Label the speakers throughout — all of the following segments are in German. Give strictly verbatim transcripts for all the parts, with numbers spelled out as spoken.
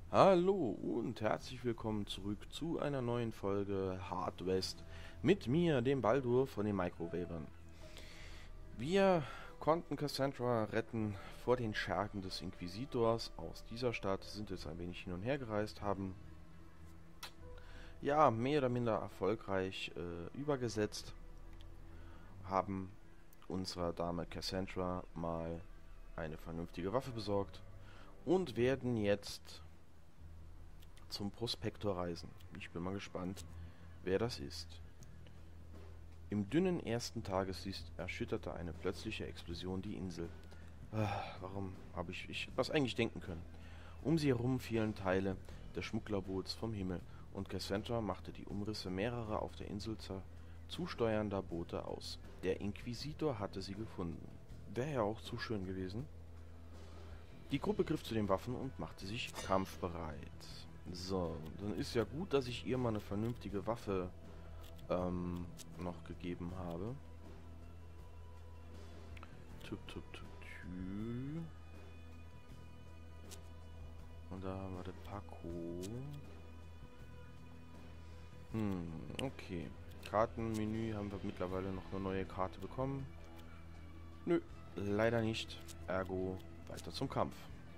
Speaker 1: Hallo und herzlich willkommen zurück zu einer neuen Folge Hard West mit mir, dem Baldur von den Microwavern. Wir konnten Cassandra retten vor den Schergen des Inquisitors aus dieser Stadt, sind jetzt ein wenig hin und her gereist, haben ja mehr oder minder erfolgreich äh, übergesetzt, haben unserer Dame Cassandra mal eine vernünftige Waffe besorgt und werden jetzt zum Prospektor reisen. Ich bin mal gespannt, wer das ist. Im dünnen ersten Tageslicht erschütterte eine plötzliche Explosion die Insel. Ah, warum habe ich, ich was eigentlich denken können? Um sie herum fielen Teile des Schmugglerboots vom Himmel und Cassandra machte die Umrisse mehrerer auf der Insel zusteuernder Boote aus. Der Inquisitor hatte sie gefunden. Wäre ja auch zu schön gewesen. Die Gruppe griff zu den Waffen und machte sich kampfbereit. So, dann ist ja gut, dass ich ihr mal eine vernünftige Waffe ähm, noch gegeben habe. Tüp, tüp, tüp, tüp. Und da haben wir den Paco. Hm, okay. Kartenmenü haben wir mittlerweile noch eine neue Karte bekommen. Nö, leider nicht. Ergo weiter zum Kampf.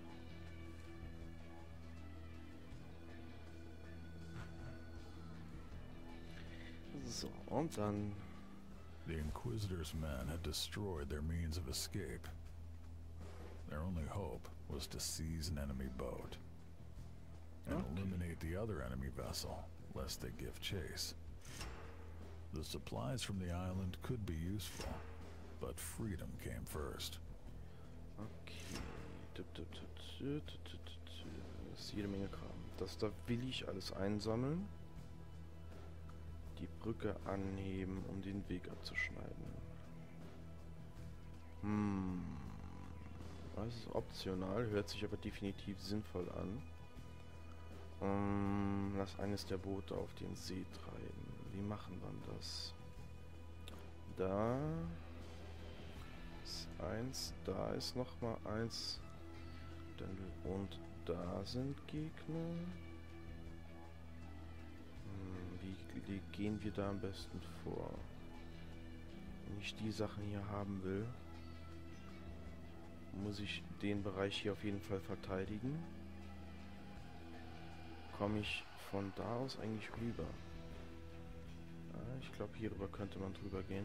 Speaker 1: So, und dann...
Speaker 2: The Inquisitor's men had destroyed their means of escape. Their only hope was to seize an enemy boat and
Speaker 1: Okay.
Speaker 2: eliminate the other enemy vessel, lest they give chase. The supplies from the island could be useful, but freedom came first.
Speaker 1: Okay. Tüp, tüp, tüp, tüp, tüp, tüp, tüp. Das ist jede Menge Kram. Das da will ich alles einsammeln. Die Brücke anheben, um den Weg abzuschneiden. Hm. Das ist optional, hört sich aber definitiv sinnvoll an. Ähm, lass eines der Boote auf den See treiben. Wie machen wir das? Da ist eins, da ist noch mal eins. Und da sind Gegner. Hm, wie gehen wir da am besten vor? Wenn ich die Sachen hier haben will, muss ich den Bereich hier auf jeden Fall verteidigen. Komme ich von da aus eigentlich rüber? Ja, ich glaube, hierüber könnte man drüber gehen.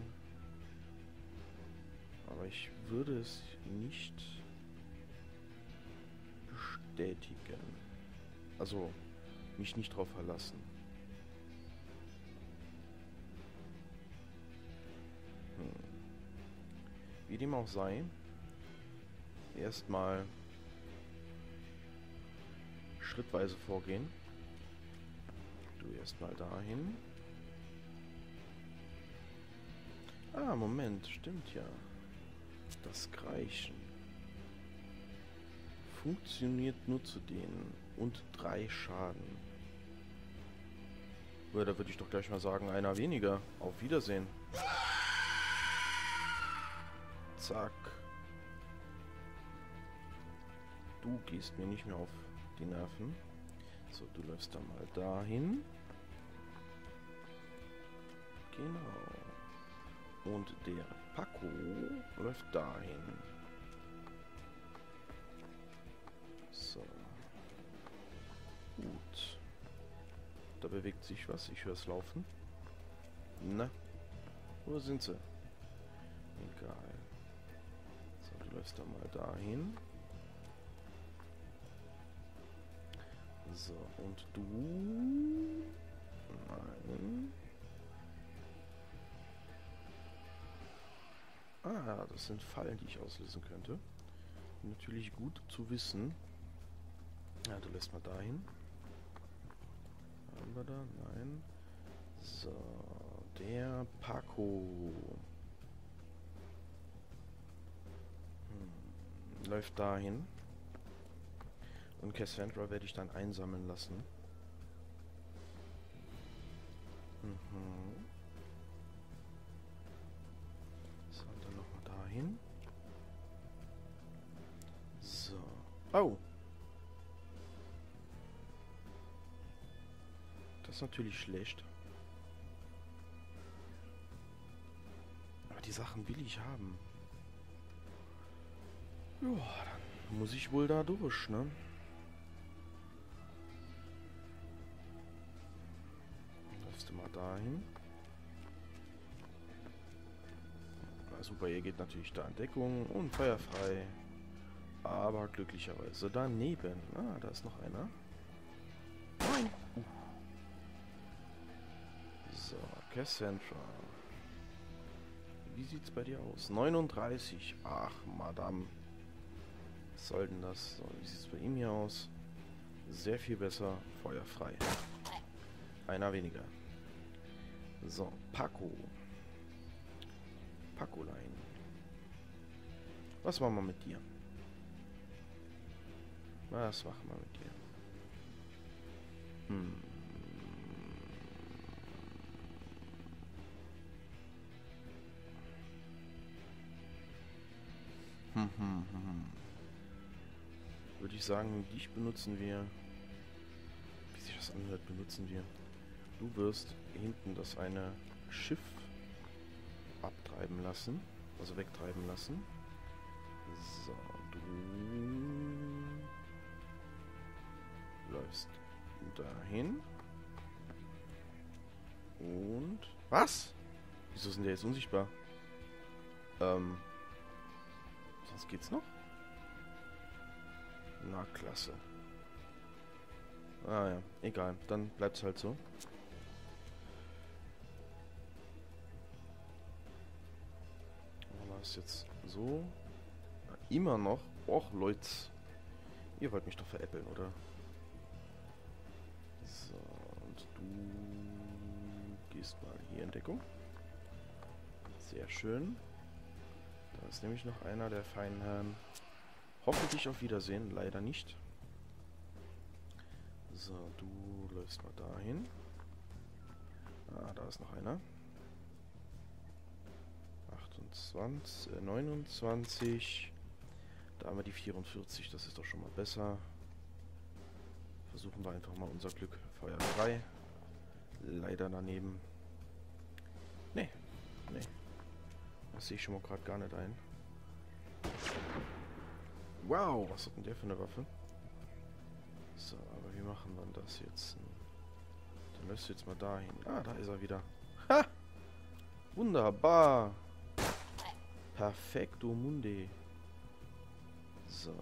Speaker 1: Aber ich würde es nicht bestätigen. Also, mich nicht drauf verlassen. Hm. Wie dem auch sei, erstmal schrittweise vorgehen. Du erstmal dahin. Ah, Moment, stimmt ja. Das Kreischen funktioniert nur zu denen und drei Schaden. Ja, da würde ich doch gleich mal sagen, einer weniger. Auf Wiedersehen. Zack. Du gehst mir nicht mehr auf die Nerven. So, du läufst da mal dahin. Genau. Und der Paco läuft dahin. So. Gut. Da bewegt sich was. Ich höre es laufen. Na. Wo sind sie? Egal. So, du läufst da mal dahin. So, und du... Nein. Ah, das sind Fallen, die ich auslösen könnte. Natürlich gut zu wissen. Ja, du lässt mal dahin. Haben wir da? Nein. So, der Paco. Hm, läuft dahin. Und Cassandra werde ich dann einsammeln lassen. Mhm. So, und dann nochmal dahin. So. Oh! Das ist natürlich schlecht. Aber die Sachen will ich haben. Ja, dann muss ich wohl da durch, ne? Läufst du mal dahin. Ah, super, ihr geht natürlich da in Deckung und feuerfrei. Aber glücklicherweise daneben. Ah, da ist noch einer. Nein! Uh. So, Cassandra. Wie sieht's bei dir aus? neununddreißig. Ach, Madame. Was soll denn das? So, wie sieht's bei ihm hier aus? Sehr viel besser. Feuerfrei. Einer weniger. So, Paco. Pacolein. Was machen wir mit dir? Was machen wir mit dir? Hm. Hm, hm, hm. Würde ich sagen, dich benutzen wir. Wie sich das anhört, benutzen wir. Du wirst hinten das eine Schiff abtreiben lassen. Also wegtreiben lassen. So, du läufst dahin. Und... Was? Wieso sind der jetzt unsichtbar? Ähm... Sonst geht's noch? Na, klasse. Ah ja, egal. Dann bleibt's halt so. Machen wir es jetzt so. Na, immer noch. Och, Leute. Ihr wollt mich doch veräppeln, oder? So, und du gehst mal hier in Deckung. Sehr schön. Da ist nämlich noch einer der feinen Herren. Hoffentlich auf Wiedersehen, leider nicht. So, du läufst mal dahin. Ah, da ist noch einer. achtundzwanzig, äh, neunundzwanzig. Da haben wir die vierundvierzig, das ist doch schon mal besser. Versuchen wir einfach mal unser Glück. Feuer frei. Leider daneben. Nee, nee. Das sehe ich schon mal gerade gar nicht ein. Wow, was hat denn der für eine Waffe? So, aber wie machen wir das jetzt? Dann läufst du jetzt mal dahin. Ah, da ist er wieder. Ha! Wunderbar. Perfekto Mundi. So.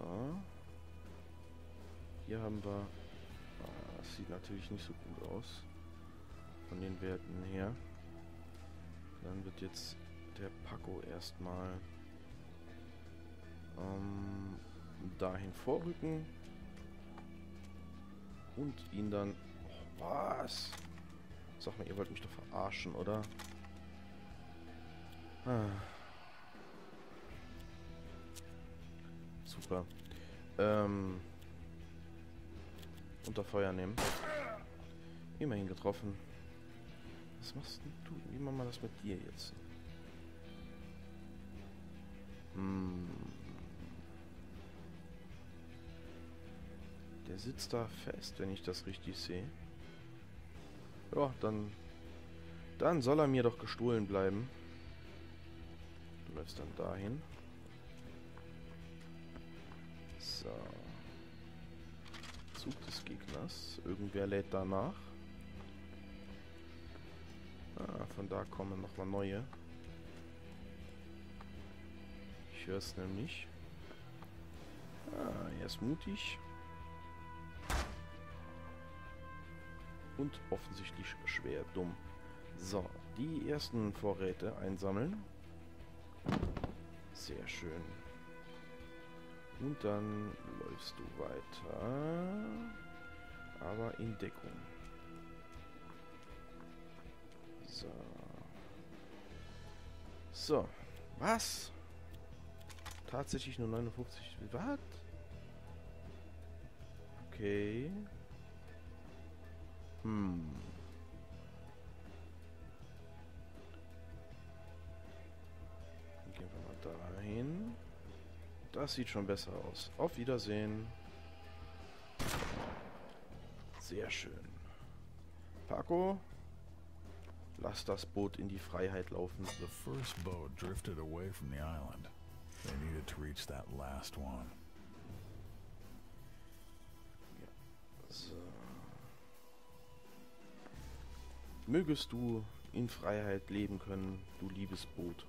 Speaker 1: Hier haben wir... Ah, das sieht natürlich nicht so gut aus. Von den Werten her. Dann wird jetzt der Paco erstmal ähm, dahin vorrücken. Und ihn dann... Oh, was? Sag mal, ihr wollt mich doch verarschen, oder? Ah. Super. Ähm... Unter Feuer nehmen. Immerhin getroffen. Was machst denn du? Wie machen wir das mit dir jetzt? Hm. Der sitzt da fest, wenn ich das richtig sehe. Ja, dann... Dann soll er mir doch gestohlen bleiben. Du läufst dann dahin. So. Zug des Gegners. Irgendwer lädt danach. Ah, von da kommen nochmal neue. Ich höre es nämlich. Ah, er ist mutig. Und offensichtlich schwer dumm. So, die ersten Vorräte einsammeln. Sehr schön. Und dann läufst du weiter. Aber in Deckung. So. So. Was? Tatsächlich nur neunundfünfzig. Was? Okay. Hm. Dann gehen wir mal dahin. Das sieht schon besser aus. Auf Wiedersehen. Sehr schön. Paco, lass das Boot in die Freiheit laufen.
Speaker 2: The first boat drifted away from the island. They needed to reach that last one.
Speaker 1: Ja. So. Mögest du in Freiheit leben können, du liebes Boot.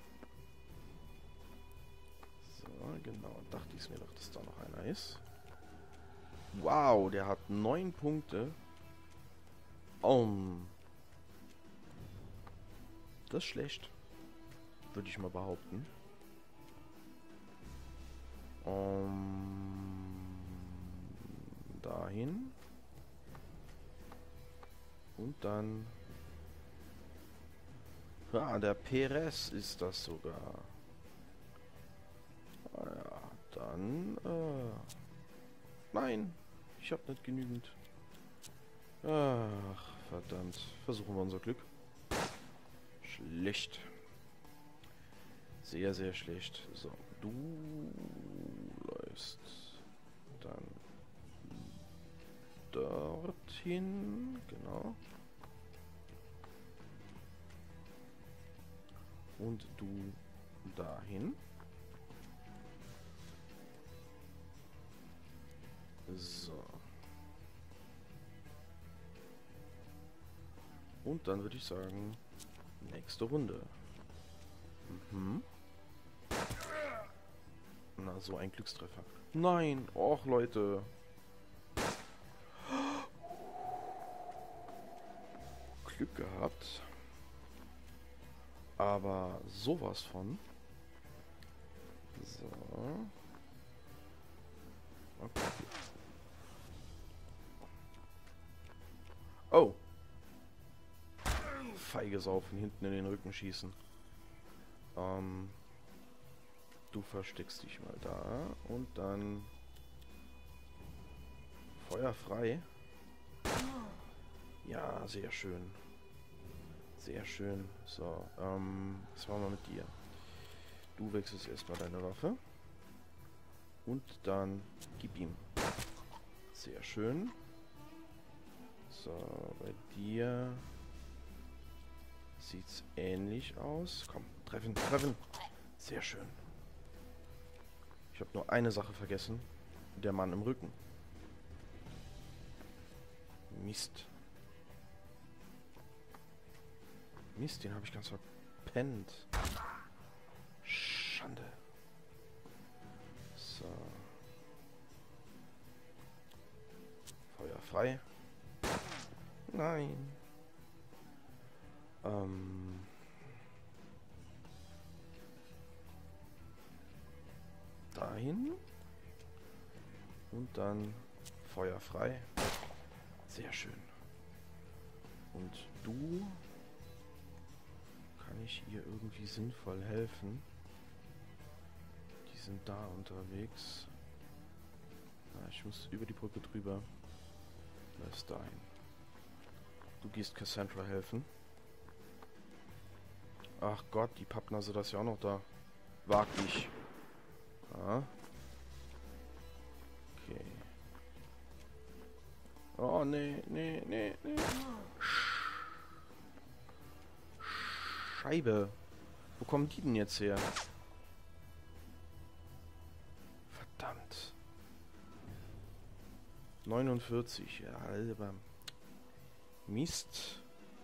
Speaker 1: So, genau. Dachte ich mir doch, dass da noch einer ist. Wow, der hat neun Punkte. Um. Das ist schlecht. Würde ich mal behaupten. Um. Dahin. Und dann... Ah, der Perez ist das sogar. Ah ja, dann... Äh, nein, ich habe nicht genügend. Ach, verdammt. Versuchen wir unser Glück. Schlecht. Sehr, sehr schlecht. So, du läufst dann dorthin. Genau. Und du dahin. So. Und dann würde ich sagen, nächste Runde. Mhm. Na, so ein Glückstreffer. Nein, och Leute. Glück gehabt. Aber sowas von. So. Okay. Oh. Feige Saufen, hinten in den Rücken schießen. Ähm, du versteckst dich mal da und dann Feuer frei. Ja, sehr schön. Sehr schön. So, ähm, was machen wir mit dir? Du wechselst erstmal deine Waffe. Und dann gib ihm. Sehr schön. So, bei dir sieht's ähnlich aus. Komm, treffen, treffen. Sehr schön. Ich habe nur eine Sache vergessen. Der Mann im Rücken. Mist. Mist, den habe ich ganz verpennt. Schande. So. Feuer frei. Nein. Ähm. Dahin. Und dann Feuer frei. Sehr schön. Und du... Kann ich ihr irgendwie sinnvoll helfen? Die sind da unterwegs. Ah, ich muss über die Brücke drüber. Da ist dahin. Du gehst Cassandra helfen. Ach Gott, die Pappnase, das ist ja auch noch da. Wag dich. Ah. Okay. Oh, nee, nee, nee, nee. Scheibe. Wo kommen die denn jetzt her? Verdammt. neunundvierzig. Ja, Alter. Mist.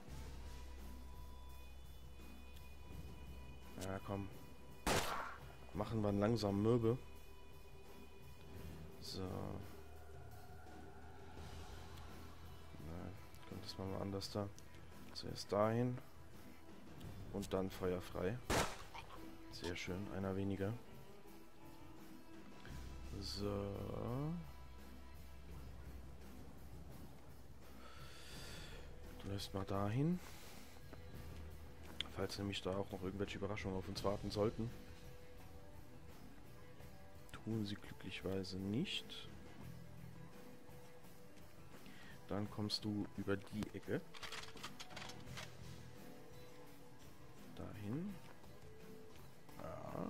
Speaker 1: Ja, komm. Machen wir einen langsamen Mürbe. So. Nein, könnte es mal anders da. Zuerst dahin. Und dann Feuer frei. Sehr schön, einer weniger. So. Du lässt mal dahin. Falls nämlich da auch noch irgendwelche Überraschungen auf uns warten sollten. Tun sie glücklicherweise nicht. Dann kommst du über die Ecke. Dahin. Ja.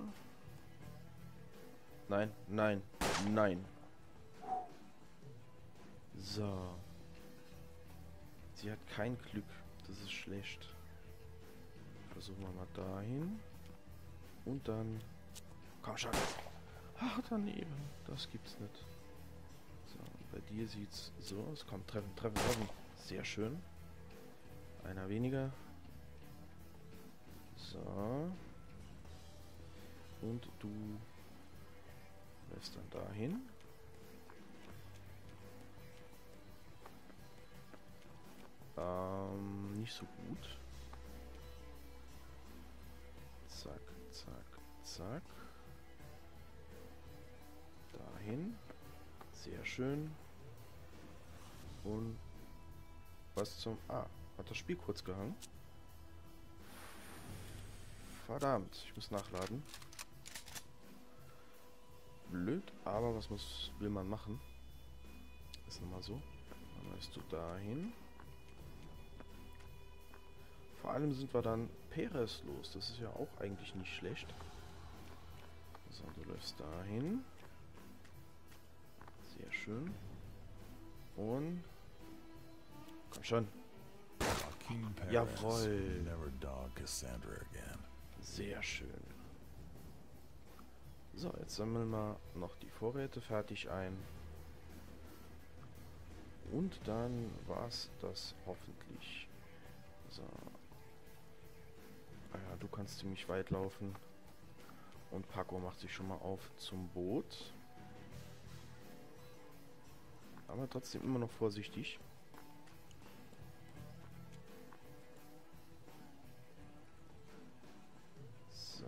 Speaker 1: Nein, nein, nein. So. Sie hat kein Glück. Das ist schlecht. Versuchen wir mal dahin. Und dann... Komm schon. Ach, daneben. Das gibt's nicht. So, bei dir sieht's so aus. Komm, treffen, treffen, treffen. Sehr schön. Einer weniger. So. Und du lässt dann dahin. Ähm, nicht so gut. Zack, zack, zack. Dahin. Sehr schön. Und was zum... Ah, hat das Spiel kurz gehangen? Verdammt, ich muss nachladen. Blöd, aber was muss, will man machen? Ist nochmal so. Dann lässt du dahin. Vor allem sind wir dann Perez los. Das ist ja auch eigentlich nicht schlecht. So, du läufst dahin. Sehr schön. Und... Komm schon. Jawohl.
Speaker 2: Never dog Cassandra again.
Speaker 1: Sehr schön. So, jetzt sammeln wir noch die Vorräte fertig ein. Und dann war's das hoffentlich. So. Ah ja, du kannst ziemlich weit laufen. Und Paco macht sich schon mal auf zum Boot. Aber trotzdem immer noch vorsichtig. So.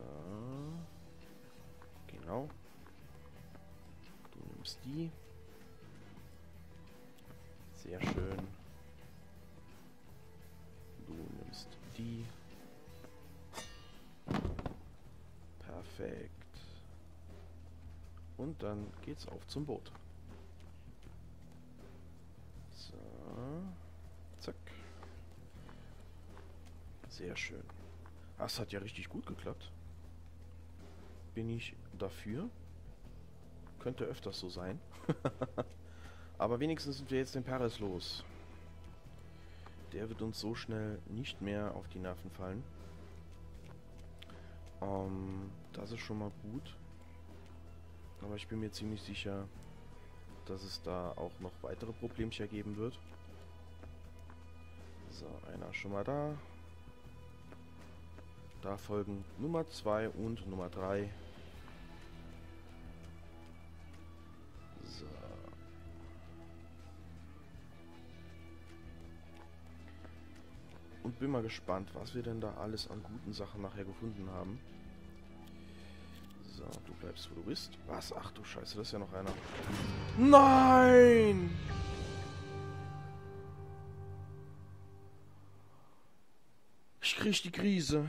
Speaker 1: Genau. Du nimmst die. Sehr schön. Du nimmst die. Perfekt. Und dann geht's auf zum Boot. So. Zack. Sehr schön. Das hat ja richtig gut geklappt. Bin ich dafür. Könnte öfters so sein. Aber wenigstens sind wir jetzt den Perez los. Der wird uns so schnell nicht mehr auf die Nerven fallen. Ähm, das ist schon mal gut. Aber ich bin mir ziemlich sicher, dass es da auch noch weitere Problemchen geben wird. So, einer schon mal da. Da folgen Nummer zwei und Nummer drei. So. Und bin mal gespannt, was wir denn da alles an guten Sachen nachher gefunden haben. So, du bleibst, wo du bist. Was? Ach du Scheiße, das ist ja noch einer. Nein! Ich krieg die Krise.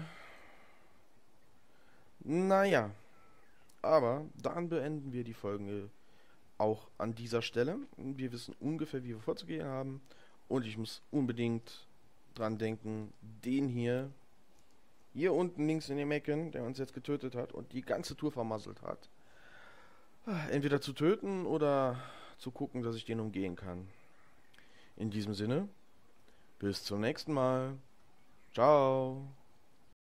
Speaker 1: Naja. Aber dann beenden wir die Folge auch an dieser Stelle. Wir wissen ungefähr, wie wir vorzugehen haben. Und ich muss unbedingt dran denken, den hier, hier unten links in dem Ecken, der uns jetzt getötet hat und die ganze Tour vermasselt hat, entweder zu töten oder zu gucken, dass ich den umgehen kann. In diesem Sinne, bis zum nächsten Mal. Ciao.